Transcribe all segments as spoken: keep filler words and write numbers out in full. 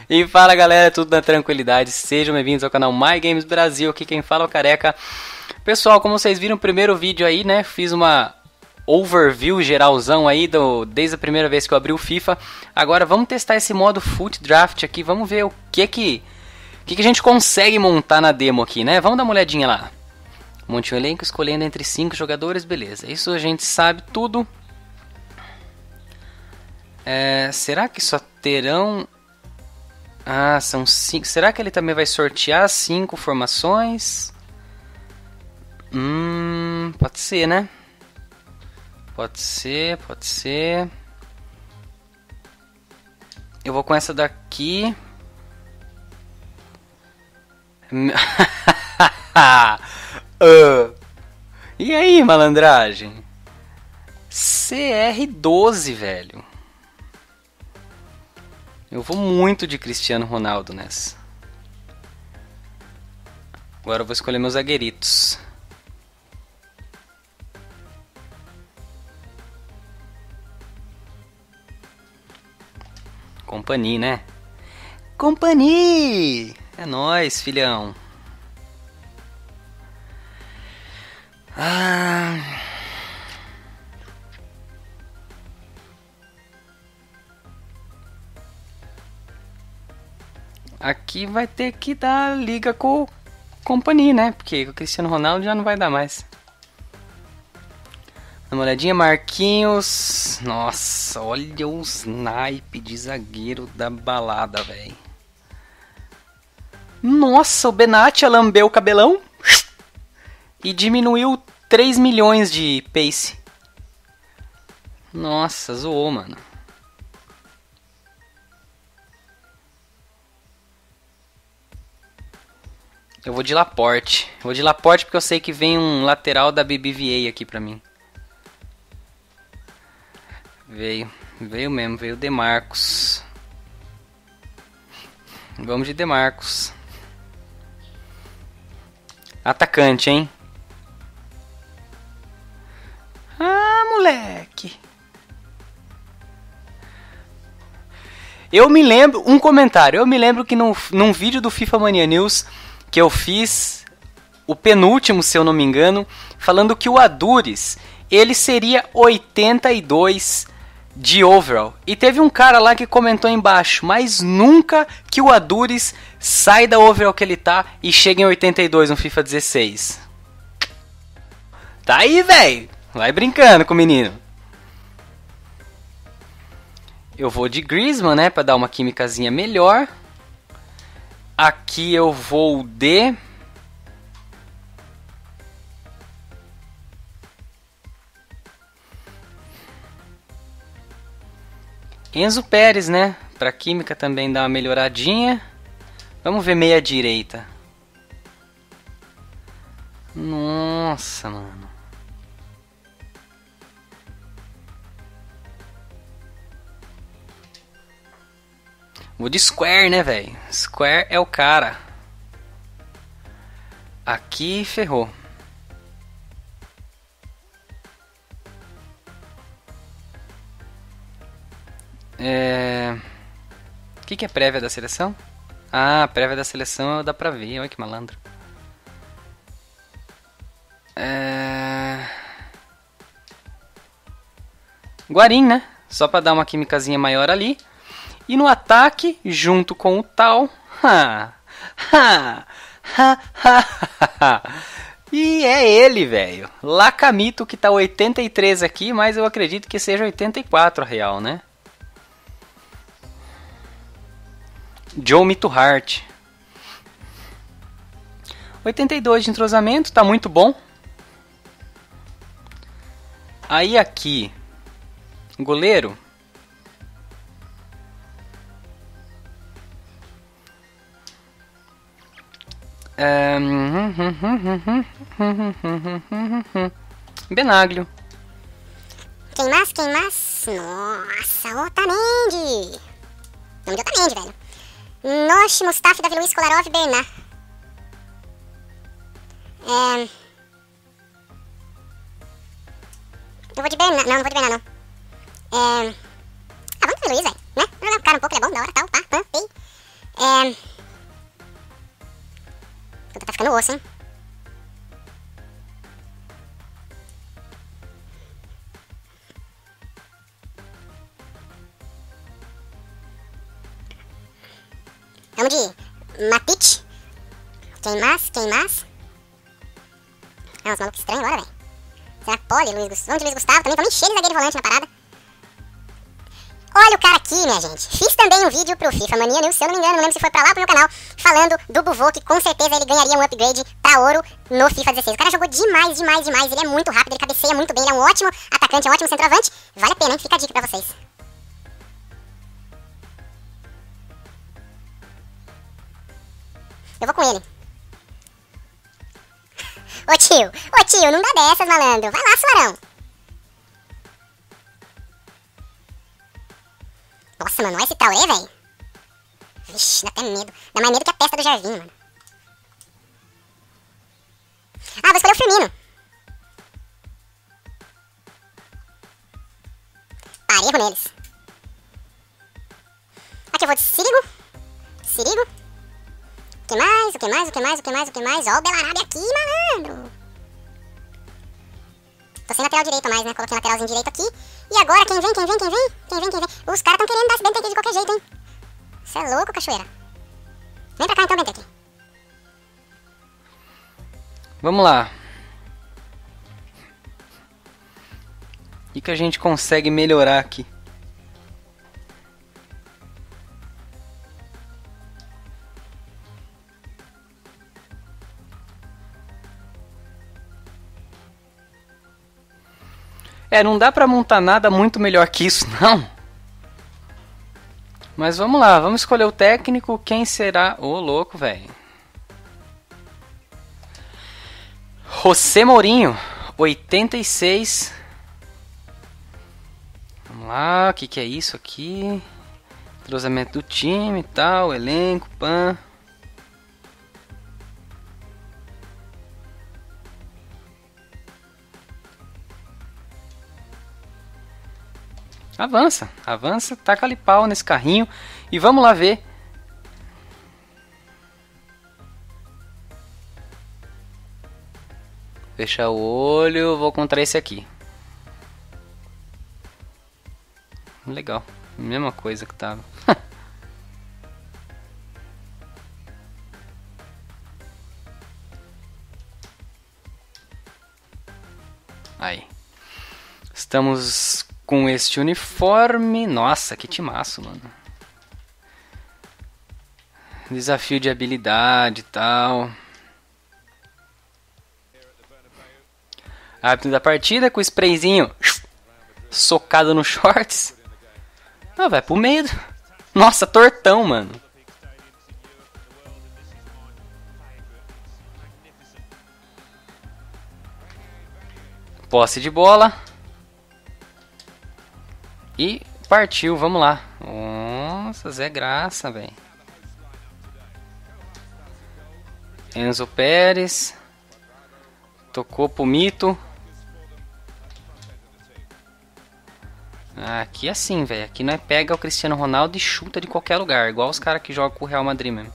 E fala galera, tudo na tranquilidade, sejam bem-vindos ao canal My Games Brasil, aqui quem fala é o Careca. Pessoal, como vocês viram no primeiro vídeo aí, né, fiz uma overview geralzão aí, do, desde a primeira vez que eu abri o FIFA. Agora vamos testar esse modo Foot Draft aqui, vamos ver o que que, que que a gente consegue montar na demo aqui, né, vamos dar uma olhadinha lá. Monte um elenco escolhendo entre cinco jogadores, beleza, isso a gente sabe tudo. É, será que só terão... Ah, são cinco. Será que ele também vai sortear cinco formações? Hum, pode ser, né? Pode ser, pode ser. Eu vou com essa daqui. uh. E aí, malandragem? C R doze, velho. Eu vou muito de Cristiano Ronaldo nessa. Agora eu vou escolher meus zagueiritos. Company, né? Company! É nóis, filhão. Ah... Aqui vai ter que dar liga com o Company, né? Porque o Cristiano Ronaldo já não vai dar mais. Dá uma olhadinha, Marquinhos. Nossa, olha o snipe de zagueiro da balada, velho. Nossa, o Benatia lambeu o cabelão e diminuiu três milhões de pace. Nossa, zoou, mano. Eu vou de Laporte. Eu vou de Laporte porque eu sei que vem um lateral da B B V A aqui pra mim. Veio. Veio mesmo. Veio o Demarcos. Vamos de Demarcos. Atacante, hein? Ah, moleque. Eu me lembro... Um comentário. Eu me lembro que no, num vídeo do FIFA Mania News... que eu fiz, o penúltimo, se eu não me engano, falando que o Adures, ele seria oitenta e dois de overall. E teve um cara lá que comentou embaixo, mas nunca que o Adures sai da overall que ele tá e chega em oitenta e dois no FIFA dezesseis. Tá aí, velho. Vai brincando com o menino. Eu vou de Griezmann, né, pra dar uma químicazinha melhor. Aqui eu vou de... Enzo Pérez, né? Pra química também dar uma melhoradinha. Vamos ver meia direita. Nossa, mano. Vou de Square, né, velho? Square é o cara. Aqui ferrou. É... O que, que é prévia da seleção? Ah, prévia da seleção dá pra ver. Olha que malandro. É... Guarim, né? Só pra dar uma químicazinha maior ali. E no ataque, junto com o tal... Ha, ha, ha, ha, ha. E é ele, velho. Lacamito, que tá oitenta e três aqui, mas eu acredito que seja oitenta e quatro a real, né? Joe Mito Hart. oitenta e dois de entrosamento, tá muito bom. Aí aqui, goleiro... Benaglio. Quem mais? Quem mais? Nossa, Otamendi. Nome de Otamendi, velho. Noshi, Mustafi, Davi Luiz, Kolarov, Bernard. É... Eu vou de Bernard. Não, não vou de Bernard, não. É... Ah, vamos de Davi Luiz, velho. Né? Vou jogar o cara um pouco, ele é bom, da hora, tal, pá, pã, pei. É... Puta, tá ficando osso, hein? Vamos de Matic. Quem mais? Quem mais? Ah, uns malucos estranhos agora, velho. Será Poli, Luiz Gustavo? Vamos de Luiz Gustavo também. Também cheio de zagueiro volante na parada. Olha o cara aqui, minha gente. Fiz também um vídeo pro FIFA Mania News, se eu não me engano, não lembro se foi pra lá pro meu canal, falando do Buvô, que com certeza ele ganharia um upgrade pra ouro no FIFA dezesseis. O cara jogou demais, demais, demais. Ele é muito rápido, ele cabeceia muito bem, ele é um ótimo atacante, é um ótimo centroavante. Vale a pena, hein? Fica a dica pra vocês. Eu vou com ele. Ô tio, ô tio, não dá dessas, malandro. Vai lá, Suarão. Nossa, mano, olha esse Tauré, velho. Vixe, dá até medo. Dá mais medo que a testa do Jarvinho, mano. Ah, vou escolher o Firmino. Parejo neles. Aqui eu vou de Sirigo. Sirigo. O que mais? O que mais? O que mais? O que mais? O que mais? Ó o Belarabe aqui, malandro. Tô sem lateral direito mais, né? Coloquei lateralzinho direito aqui. E agora, quem vem? Quem vem? Quem vem? Quem vem? Quem vem? Os caras tão querendo dar esse Benteke de qualquer jeito, hein? Você é louco, cachoeira. Vem pra cá então, Benteke. Vamos lá. O que, que a gente consegue melhorar aqui? É, não dá pra montar nada muito melhor que isso, não. Mas vamos lá, vamos escolher o técnico. Quem será? Ô, louco, velho. José Mourinho, oitenta e seis. Vamos lá, o que, que é isso aqui? Cruzamento do time e tal, elenco, pan. Avança, avança, taca ali pau nesse carrinho e vamos lá ver. Fechar o olho, vou contra esse aqui. Legal, mesma coisa que tava. Aí. Estamos com este uniforme. Nossa, que timaço, mano. Desafio de habilidade e tal. Árbitro da partida com o sprayzinho socado no shorts. Ah, vai pro meio. Nossa, tortão, mano. Posse de bola. E partiu, vamos lá. Nossa, Zé Graça, velho. Enzo Pérez. Tocou pro Mito. Aqui é assim, velho. Aqui nós pega o Cristiano Ronaldo e chuta de qualquer lugar. Igual os caras que jogam com o Real Madrid mesmo.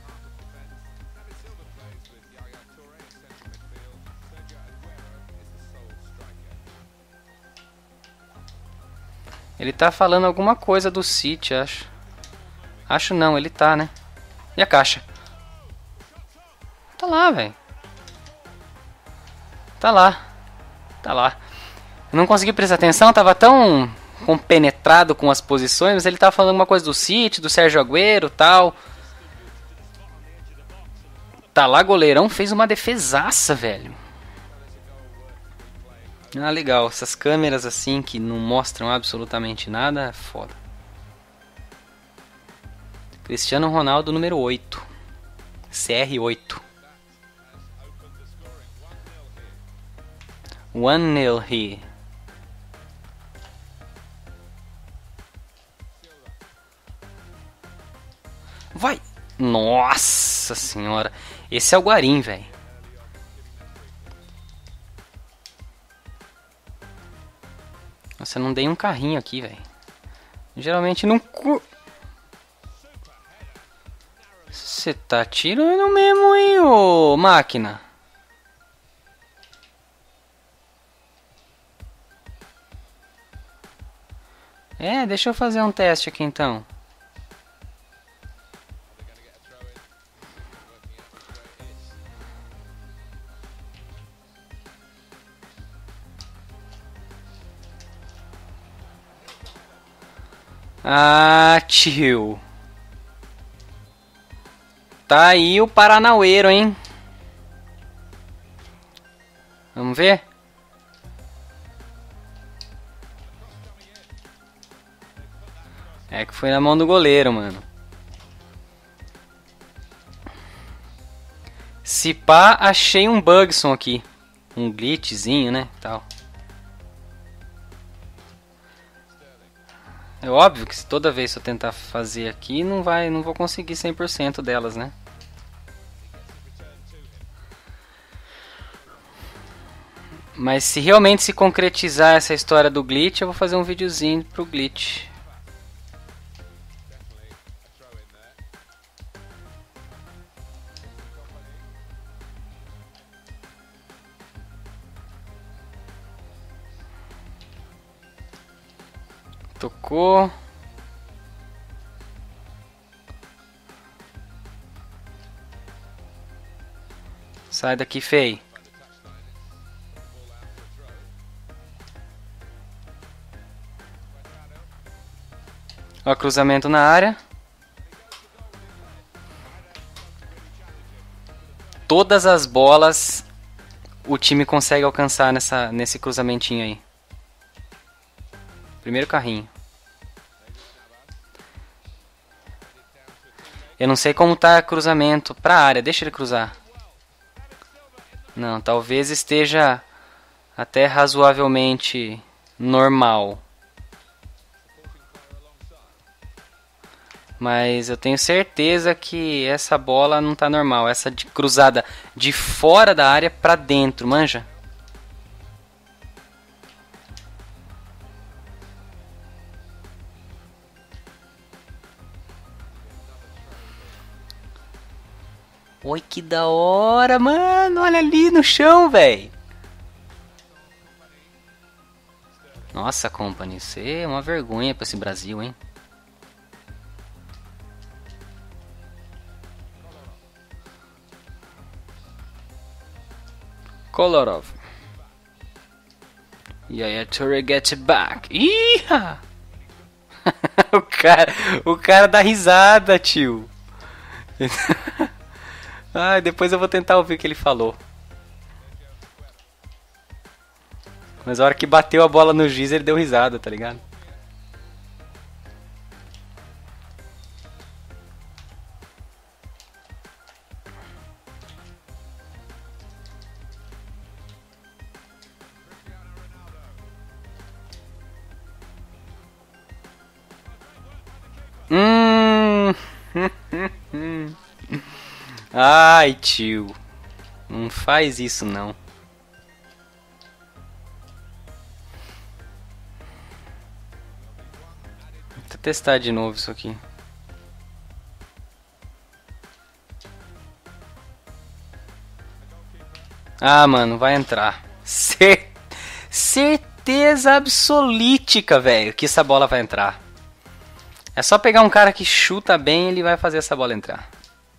Ele tá falando alguma coisa do City, acho. Acho não, ele tá, né? E a caixa? Tá lá, velho. Tá lá. Tá lá. Eu não consegui prestar atenção, tava tão compenetrado com as posições, mas ele tava falando alguma coisa do City, do Sérgio Agüero e tal. Tá lá, goleirão, fez uma defesaça, velho. Ah, legal. Essas câmeras assim que não mostram absolutamente nada, é foda. Cristiano Ronaldo, número oito. C R oito. one nil here. Vai! Nossa senhora. Esse é o Guarim, velho. Nossa, eu não dei um carrinho aqui, velho. Geralmente não... Você tá tirando mesmo, hein, ô máquina? É, deixa eu fazer um teste aqui então. Ah, tio. Tá aí o Paranaueiro, hein? Vamos ver? É que foi na mão do goleiro, mano. Se pá, achei um Bugson aqui. Um glitchzinho, né? Tal. É óbvio que se toda vez que eu tentar fazer aqui, não vai, não vou conseguir cem por cento delas, né? Mas se realmente se concretizar essa história do glitch, eu vou fazer um videozinho pro glitch. Tocou. Sai daqui, fei. Ó, cruzamento na área. Todas as bolas o time consegue alcançar nessa, nesse cruzamentinho aí. Primeiro carrinho. Eu não sei como tá cruzamento pra área. Deixa ele cruzar. Não, talvez esteja até razoavelmente normal. Mas eu tenho certeza que essa bola não tá normal. Essa de cruzada de fora da área pra dentro, manja? Oi, que da hora, mano. Olha ali no chão, velho. Nossa, Company, você é uma vergonha pra esse Brasil, hein? Kolarov. E aí a Torre get back. Iha! o cara, o cara dá risada, tio. Ah, depois eu vou tentar ouvir o que ele falou. Mas a hora que bateu a bola no giz, ele deu risada, tá ligado? Hum. Ai, tio. Não faz isso, não. Vou testar de novo isso aqui. Ah, mano, vai entrar. Cer- Certeza absolútica, velho, que essa bola vai entrar. É só pegar um cara que chuta bem e ele vai fazer essa bola entrar.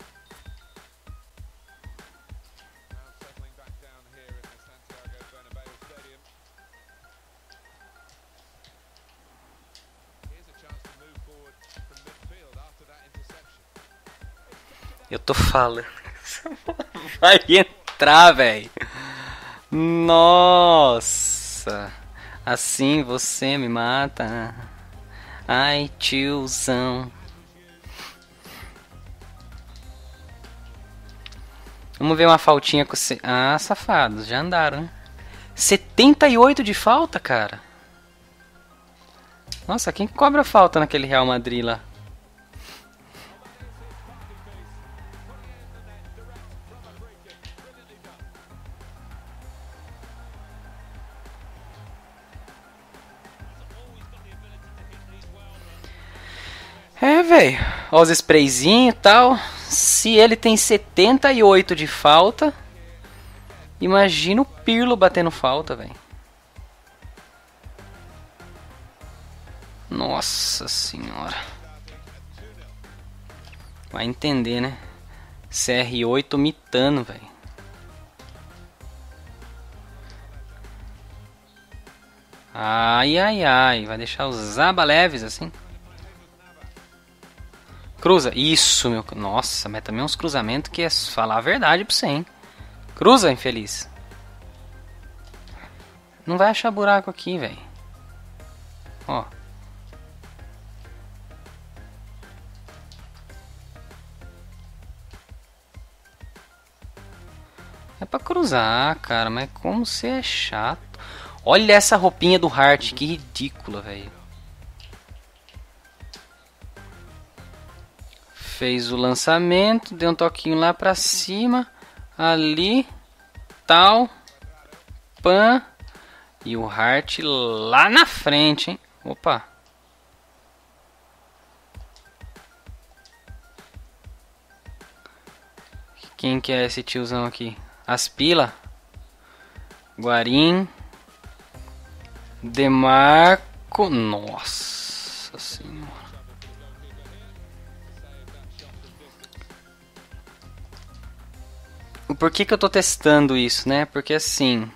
Eu tô falando. Vai entrar, velho. Nossa. Assim você me mata. Ai, tiozão. Vamos ver uma faltinha com você. Ah, safados, já andaram, né? setenta e oito de falta, cara. Nossa, quem cobra falta naquele Real Madrid lá? É, velho. Olha os sprayzinhos e tal. Se ele tem setenta e oito de falta, imagina o Pirlo batendo falta, velho. Nossa senhora. Vai entender, né? C R oito mitando, velho. Ai, ai, ai. Vai deixar os Zabaleves assim? Cruza. Isso, meu... Nossa, mas também uns cruzamentos que é falar a verdade pra você, hein? Cruza, infeliz. Não vai achar buraco aqui, velho. Ó. É pra cruzar, cara, mas como você é chato. Olha essa roupinha do Hart, que ridícula, velho. Fez o lançamento, deu um toquinho lá pra cima, ali, tal, pan, e o Hart lá na frente, hein? Opa. Quem que é esse tiozão aqui? Aspila, Guarim, Demarco, nossa senhora. Por que que eu tô testando isso, né? Porque assim,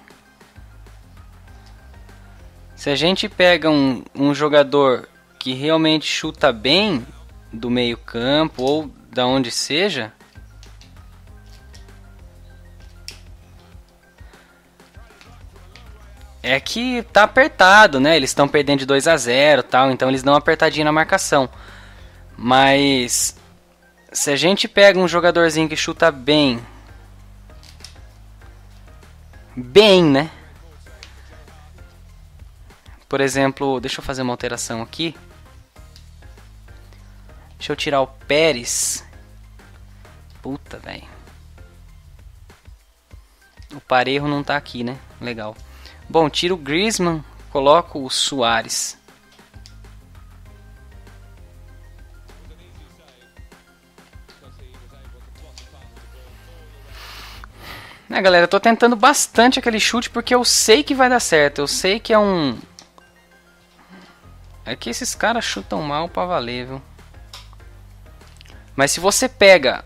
se a gente pega um, um jogador que realmente chuta bem do meio campo ou da onde seja, é que tá apertado, né? Eles estão perdendo de dois a zero, tal, então eles dão uma apertadinha na marcação. Mas se a gente pega um jogadorzinho que chuta bem, bem, né? Por exemplo, deixa eu fazer uma alteração aqui. Deixa eu tirar o Pérez. Puta, velho. O Parejo não tá aqui, né? Legal. Bom, tiro o Griezmann, coloco o Suárez. É, galera, eu tô tentando bastante aquele chute porque eu sei que vai dar certo. Eu sei que é um... É que esses caras chutam mal pra valer, viu? Mas se você pega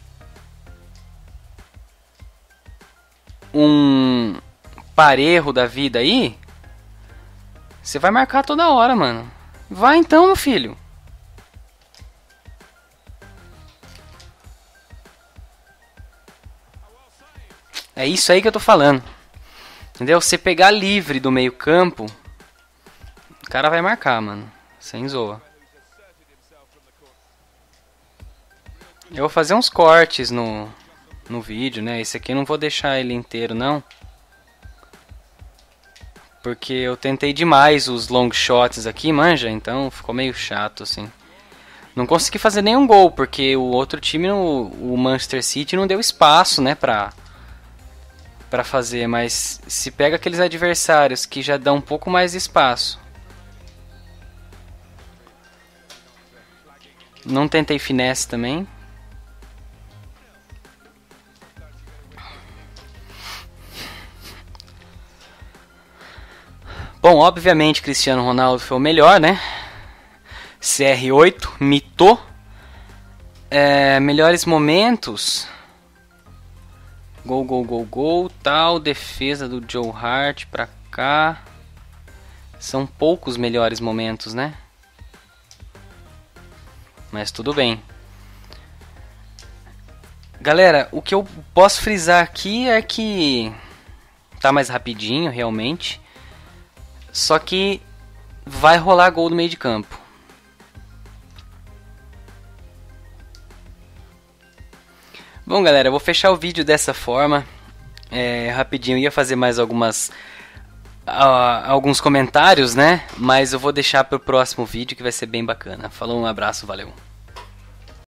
um Parejo da vida aí, você vai marcar toda hora, mano. Vai então, meu filho. É isso aí que eu tô falando. Entendeu? Você pegar livre do meio campo, o cara vai marcar, mano. Sem zoa. Eu vou fazer uns cortes no, no vídeo, né? Esse aqui eu não vou deixar ele inteiro, não. Porque eu tentei demais os long shots aqui, manja? Então ficou meio chato, assim. Não consegui fazer nenhum gol, porque o outro time, no, o Manchester City, não deu espaço, né, pra, pra fazer. Mas se pega aqueles adversários que já dão um pouco mais de espaço. Não tentei finesse também. Bom, obviamente Cristiano Ronaldo foi o melhor, né? C R oito, mitou. É, melhores momentos. Gol, gol, gol, gol, tal. Defesa do Joe Hart pra cá. São poucos melhores momentos, né? Mas tudo bem. Galera, o que eu posso frisar aqui é que tá mais rapidinho, realmente. Só que vai rolar gol no meio de campo. Bom, galera, eu vou fechar o vídeo dessa forma. É, rapidinho, eu ia fazer mais algumas uh, alguns comentários, né? Mas eu vou deixar para o próximo vídeo que vai ser bem bacana. Falou, um abraço, valeu.